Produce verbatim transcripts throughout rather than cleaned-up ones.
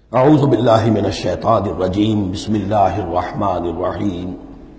اعوذ باللہ من الشیطان الرجیم بسم اللہ الرحمن الرحیم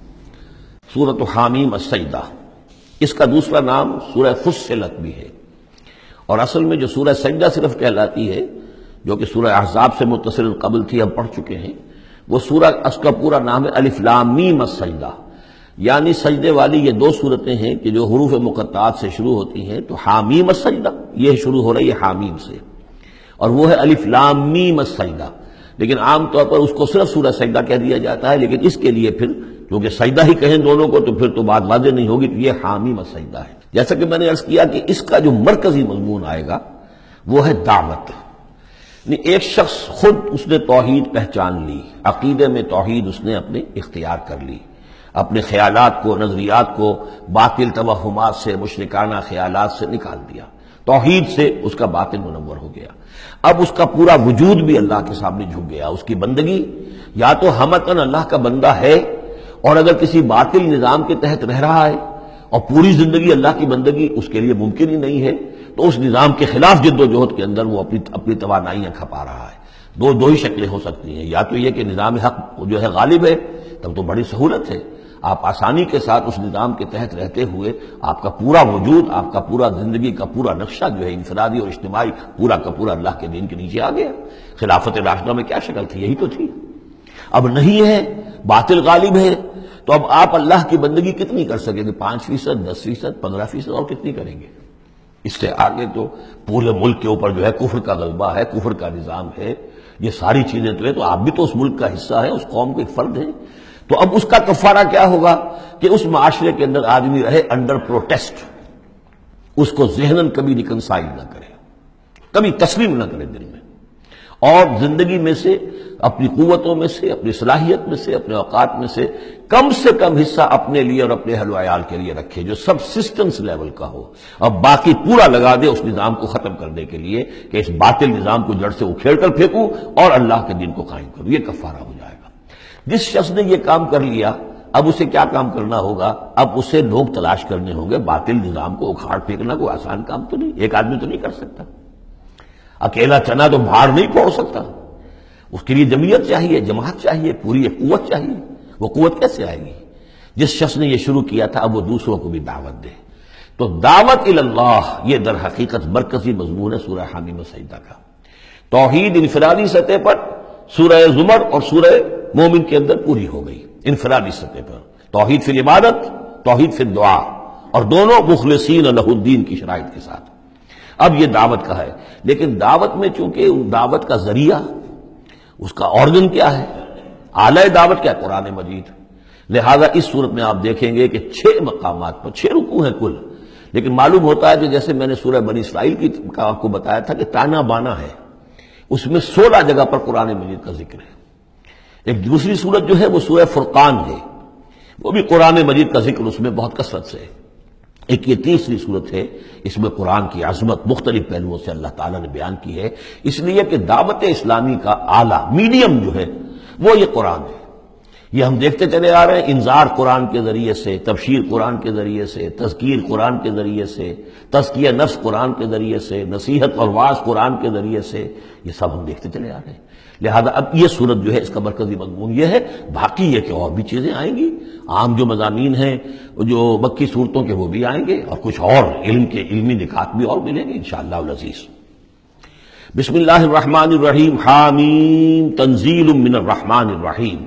سورۃ حامیم السجدہ، اس کا دوسرا نام سورہ فصلت بھی ہے، اور اصل میں جو سورہ سجدہ صرف کہلاتی ہے، جو کہ سورہ احزاب سے متصل قبل تھی، ہم پڑھ چکے ہیں، وہ سورہ اس کا پورا نام ہے الف لام میم السجدہ، یعنی سجدے والی یہ دو صورتیں ہیں کہ جو حروف مقطعات سے شروع ہوتی ہیں، تو حامیم السجدہ یہ شروع ہو رہی ہے حامیم سے، اور وہ ہے الف لام میم السجدہ، لیکن عام طور پر اس کو صرف سورہ سجدہ کہہ دیا جاتا ہے، لیکن اس کے لیے پھر کیونکہ سجدہ ہی کہیں دونوں کو تو پھر تو بات واضح نہیں ہوگی، تو یہ حامیم السجدہ ہے۔ جیسا کہ میں نے عرض کیا کہ اس کا جو مرکزی مضمون آئے گا وہ ہے دعوت، یعنی ایک شخص خود اس نے توحید پہچان لی، عقیدے میں توحید اس نے اپنے اختیار کر لی، اپنے خیالات کو، نظریات کو باطل توہمات سے، مشرکانہ خیالات سے نکال دیا، توحید سے اس کا باطن منور ہو گیا۔ اب اس کا پورا وجود بھی اللہ کے سامنے جھک گیا، اس کی بندگی یا تو ہمتاً اللہ کا بندہ ہے، اور اگر کسی باطل نظام کے تحت رہ رہا ہے اور پوری زندگی اللہ کی بندگی اس کے لیے ممکن ہی نہیں ہے، تو اس نظام کے خلاف جد و جہد کے اندر وہ اپنی اپنی توانائیاں کھپا رہا ہے۔ دو دو ہی شکلیں ہو سکتی ہیں، یا تو یہ کہ نظام حق جو ہے غالب ہے، تب تو بڑی سہولت ہے، آپ آسانی کے ساتھ اس نظام کے تحت رہتے ہوئے آپ کا پورا وجود، آپ کا پورا زندگی کا پورا نقشہ جو ہے انفرادی اور اجتماعی پورا کا پورا اللہ کے دین کے نیچے آ گیا۔ خلافت راشدہ میں کیا شکل تھی؟ یہی تو تھی۔ اب نہیں ہے، باطل غالب ہے، تو اب آپ اللہ کی بندگی کتنی کر سکیں گے؟ پانچ فیصد، دس فیصد، پندرہ فیصد، اور کتنی کریں گے؟ اس سے آگے تو پورے ملک کے اوپر جو ہے کفر کا غلبہ ہے، کفر کا نظام ہے، یہ ساری چیزیں تو ہے، تو آپ بھی تو اس ملک کا حصہ ہے، اس قوم کے ایک فرد ہیں۔ تو اب اس کا کفارہ کیا ہوگا کہ اس معاشرے کے اندر آدمی رہے انڈر پروٹیسٹ، اس کو ذہناً کبھی ریکنسائل نہ کرے، کبھی تسلیم نہ کرے دل میں، اور زندگی میں سے، اپنی قوتوں میں سے، اپنی صلاحیت میں سے، اپنے اوقات میں سے کم سے کم حصہ اپنے لیے اور اپنے اہل و عیال کے لیے رکھے، جو سب سسٹمز لیول کا ہو، اور باقی پورا لگا دے اس نظام کو ختم کرنے کے لیے کہ اس باطل نظام کو جڑ سے اکھیڑ کر پھینکوں اور اللہ کے دین کو قائم کروں۔ یہ کفارہ ہو جائے گا۔ جس شخص نے یہ کام کر لیا، اب اسے کیا کام کرنا ہوگا؟ اب اسے لوگ تلاش کرنے ہوں گے۔ باطل نظام کو اکھاڑ پھینکنا کوئی آسان کام تو نہیں، ایک آدمی تو نہیں کر سکتا، اکیلا چنا تو بھاڑ نہیں پھوڑ سکتا، اس کے لیے جمعیت چاہیے، جماعت چاہیے، پوری ایک قوت چاہیے۔ وہ قوت کیسے آئے گی؟ جس شخص نے یہ شروع کیا تھا اب وہ دوسروں کو بھی دعوت دے۔ تو دعوت اللہ یہ در حقیقت مرکزی مضمون ہے سورہ حامیم السجدہ کا۔ توحید انفرادی سطح پر سورہ زمر اور سورہ مومن کے اندر پوری ہو گئی، انفرادی سطح پر توحید فی العبادت، توحید فی الدعا، اور دونوں مخلصین لہ الدین کی شرائط کے ساتھ۔ اب یہ دعوت کا ہے، لیکن دعوت میں چونکہ دعوت کا ذریعہ، اس کا آرگن کیا ہے، آلہ دعوت کیا؟ قرآن مجید۔ لہذا اس صورت میں آپ دیکھیں گے کہ چھ مقامات پر، چھ رکوع ہیں کل، لیکن معلوم ہوتا ہے کہ جیسے میں نے سورہ بنی اسرائیل کی کا آپ کو بتایا تھا کہ تانا بانا ہے، اس میں سولہ جگہ پر قرآن مجید کا ذکر ہے۔ ایک دوسری صورت جو ہے وہ سورہ فرقان ہے، وہ بھی قرآن مجید کا ذکر اس میں بہت کثرت سے ہے۔ ایک یہ تیسری صورت ہے، اس میں قرآن کی عظمت مختلف پہلوؤں سے اللہ تعالیٰ نے بیان کی ہے، اس لیے کہ دعوت اسلامی کا اعلیٰ میڈیم جو ہے وہ یہ قرآن ہے۔ یہ ہم دیکھتے چلے آ رہے ہیں، انذار قرآن کے ذریعے سے، تبشیر قرآن کے ذریعے سے، تذکیر قرآن کے ذریعے سے، تزکیہ نفس قرآن کے ذریعے سے، نصیحت اور وعظ قرآن کے ذریعے سے، یہ سب ہم دیکھتے چلے آ رہے ہیں۔ لہذا اب یہ صورت جو ہے اس کا مرکزی مضمون یہ ہے، باقی یہ کہ اور بھی چیزیں آئیں گی، عام جو مضامین ہیں جو مکی صورتوں کے وہ بھی آئیں گے، اور کچھ اور علم کے علمی نکات بھی اور ملیں گے انشاءاللہ العزیز۔ بسم اللہ الرحمن الرحیم، حامیم تنزیل من الرحمن الرحیم۔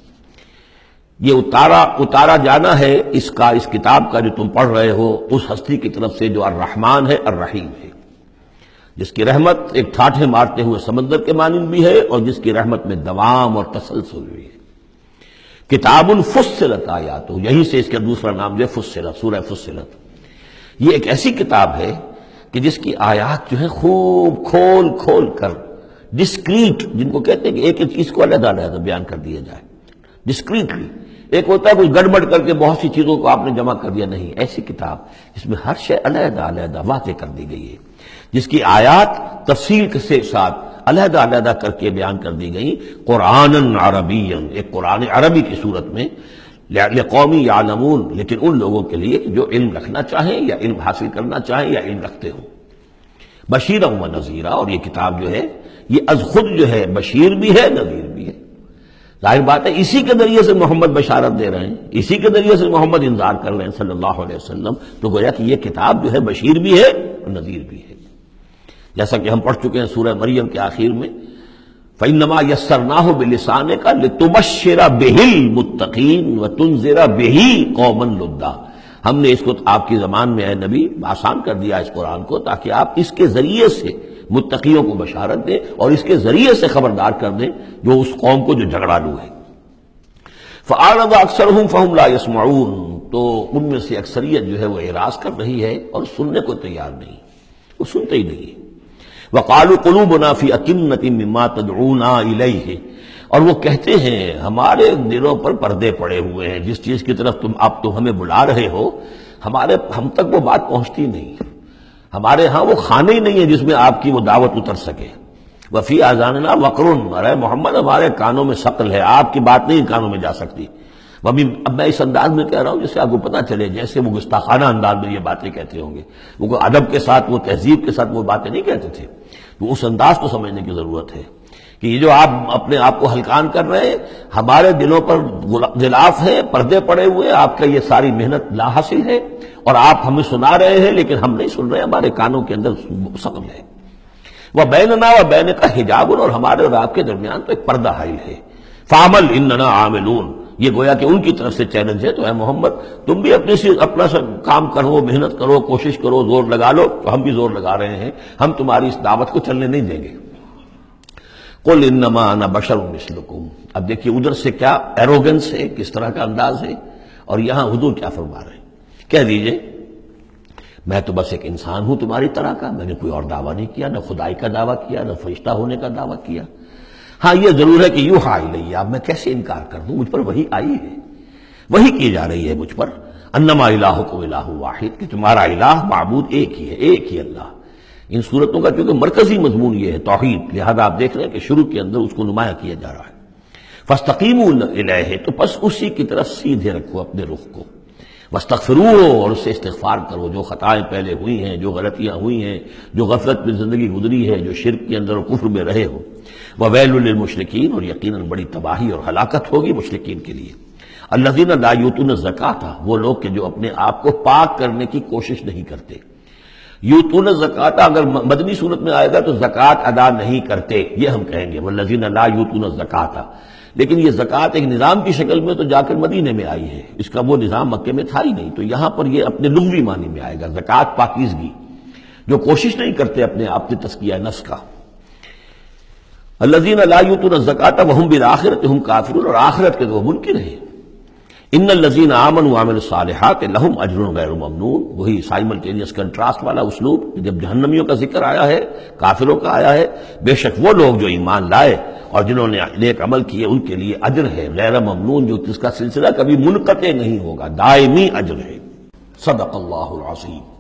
یہ اتارا اتارا جانا ہے اس کا، اس کتاب کا جو تم پڑھ رہے ہو، اس ہستی کی طرف سے جو الرحمن ہے، الرحیم ہے، جس کی رحمت ایک ٹھاٹھے مارتے ہوئے سمندر کے مانند بھی ہے، اور جس کی رحمت میں دوام اور تسلسل بھی ہے۔ کتاب فصلت آیات، یہیں سے اس کا دوسرا نام جو ہے فصلت، سورہ فصلت۔ یہ ایک ایسی کتاب ہے کہ جس کی آیات جو ہے خوب کھول کھول کر، ڈسکریٹ جن کو کہتے ہیں کہ ایک ایک چیز کو علیحدہ علیحدہ بیان کر دیا جائے، ڈسکریٹلی۔ ایک ہوتا ہے کچھ گڑبڑ کر کے بہت سی چیزوں کو آپ نے جمع کر دیا، نہیں، ایسی کتاب جس میں ہر شے علیحدہ علیحدہ واضح کر دی گئی ہے، جس کی آیات تفصیل کے ساتھ علیحدہ علیحدہ کر کے بیان کر دی گئی، قرآن عربی، ایک قرآن عربی کی صورت میں، لقوم یعلمون، لیکن ان لوگوں کے لیے جو علم رکھنا چاہیں یا علم حاصل کرنا چاہیں یا علم رکھتے ہوں۔ بشیرا و نذیرا، اور یہ کتاب جو ہے یہ از خود جو ہے بشیر بھی ہے نذیر بھی ہے۔ ظاہر بات ہے اسی کے ذریعے سے محمد بشارت دے رہے ہیں، اسی کے ذریعے سے محمد انذار کر رہے ہیں صلی اللہ علیہ وسلم، تو گویا کہ یہ کتاب جو ہے بشیر بھی ہے اور نذیر بھی ہے۔ جیسا کہ ہم پڑھ چکے ہیں سورہ مریم کے آخر میں، فَإِنَّمَا يَسَّرْنَاهُ بِلِسَانِكَ لِتُبَشِّرَ بِهِ الْمُتَّقِينَ وَتُنذِرَ بِهِ قَوْمًا لُدًّا۔ ہم نے اس کو آپ کی زبان میں اے نبی آسان کر دیا اس قرآن کو، تاکہ آپ اس کے ذریعے سے متقیوں کو بشارت دیں اور اس کے ذریعے سے خبردار کر دیں جو اس قوم کو جو جھگڑالو ہے۔ فَأَعْرَضَ أَكْثَرُهُمْ فَهُمْ لَا يَسْمَعُونَ، تو ان میں سے اکثریت جو ہے وہ اعراض کر رہی ہے اور سننے کو تیار نہیں، وہ سنتے ہی نہیں۔ وَقَالُوا قُلُوبُنَا فِي أَكِنَّةٍ مِّمَّا تَدْعُونَا إِلَيْهِ، اور وہ کہتے ہیں ہمارے دلوں پر پردے پڑے ہوئے ہیں، جس چیز کی طرف تم آپ تو ہمیں بلا رہے ہو ہمارے ہم تک وہ بات پہنچتی نہیں، ہمارے ہاں وہ خانے ہی نہیں ہے جس میں آپ کی وہ دعوت اتر سکے۔ وفی آذاننا وقر، ارے محمد ہمارے کانوں میں ثقل ہے، آپ کی بات نہیں کانوں میں جا سکتی۔ ابھی اب میں اس انداز میں کہہ رہا ہوں جس سے آپ کو پتہ چلے، جیسے وہ گستاخانہ انداز میں یہ باتیں کہتے ہوں گے، وہ ادب کے ساتھ وہ تہذیب کے ساتھ وہ باتیں نہیں کہتے تھے، تو اس انداز کو سمجھنے کی ضرورت ہے کہ یہ جو آپ اپنے آپ کو ہلکان کر رہے ہیں، ہمارے دلوں پر غلاف ہے، پردے پڑے ہوئے، آپ کا یہ ساری محنت لا حاصل ہے، اور آپ ہمیں سنا رہے ہیں لیکن ہم نہیں سن رہے، ہمارے کانوں کے اندر ثقل ہے۔ وہ بیننا و بین کا حجاب، اور ہمارے اور آپ کے درمیان تو ایک پردہ حائل ہے۔ فعمل اننا عاملون، یہ گویا کہ ان کی طرف سے چیلنج ہے، تو اے محمد تم بھی اپنی سی اپنا سا کام کرو، محنت کرو، کوشش کرو، زور لگا لو، تو ہم بھی زور لگا رہے ہیں، ہم تمہاری اس دعوت کو چلنے نہیں دیں گے۔ قل انما انا بشر مثلکم، اب دیکھیے ادھر سے کیا ایروگنس ہے، کس طرح کا انداز ہے، اور یہاں حضور کیا فرما رہے ہیں، کہہ دیجئے میں تو بس ایک انسان ہوں تمہاری طرح کا، میں نے کوئی اور دعویٰ نہیں کیا، نہ خدائی کا دعویٰ کیا، نہ فرشتہ ہونے کا دعویٰ کیا۔ ہاں یہ ضرور ہے کہ یوحیٰ الیہ، اب میں کیسے انکار کر دوں، مجھ پر وحی آئی ہے، وحی کی جا رہی ہے مجھ پر، انما الہکم الہ واحد، کہ تمہارا الہ معبود ایک ہی ہے، ایک ہی اللہ۔ ان صورتوں کا چونکہ مرکزی مضمون یہ ہے توحید، لہذا آپ دیکھ رہے ہیں کہ شروع کے اندر اس کو نمایاں کیا جا رہا ہے۔ فاستقیموا الیہ، تو بس اسی کی طرف سیدھے رکھو اپنے رخ کو، واستغفروہ، اور اس سے استغفار کرو، جو خطائیں پہلے ہوئی ہیں، جو غلطیاں ہوئی ہیں، جو غفلت میں زندگی گزری ہے، جو شرک کے اندر اور کفر میں رہے ہو۔ وویل للمشرکین، اور یقیناً بڑی تباہی اور ہلاکت ہوگی مشرکین کے لیے۔ الذین لا یؤتون الزکاۃ، وہ لوگ کہ جو اپنے آپ کو پاک کرنے کی کوشش نہیں کرتے۔ یؤتون الزکاۃ اگر مدنی صورت میں آئے گا تو زکوٰۃ ادا نہیں کرتے، یہ ہم کہیں گے، والذین لا یؤتون الزکاۃ، لیکن یہ زکوٰۃ ایک نظام کی شکل میں تو جا کر مدینے میں آئی ہے، اس کا وہ نظام مکے میں تھا ہی نہیں، تو یہاں پر یہ اپنے لغوی معنی میں آئے گا، زکوٰۃ پاکیزگی، جو کوشش نہیں کرتے اپنے آپ سے تزکیہ نفس کا۔ الذین لا یؤتون الزکاۃ وهم بالآخرۃ هم کافرون، اور آخرت کے تو وہ منکر ہیں۔ ان الذین آمنوا وعملوا الصالحات لهم اجر غیر ممنون، وہی سائملٹینیس کنٹراسٹ والا اسلوب، جب جہنمیوں کا ذکر آیا ہے، کافروں کا آیا ہے، بے شک وہ لوگ جو ایمان لائے اور جنہوں نے نیک عمل کیے ان کے لیے اجر ہے غیر ممنون، جو جس کا سلسلہ کبھی منقطع نہیں ہوگا، دائمی اجر ہے۔ صدق اللہ العظیم۔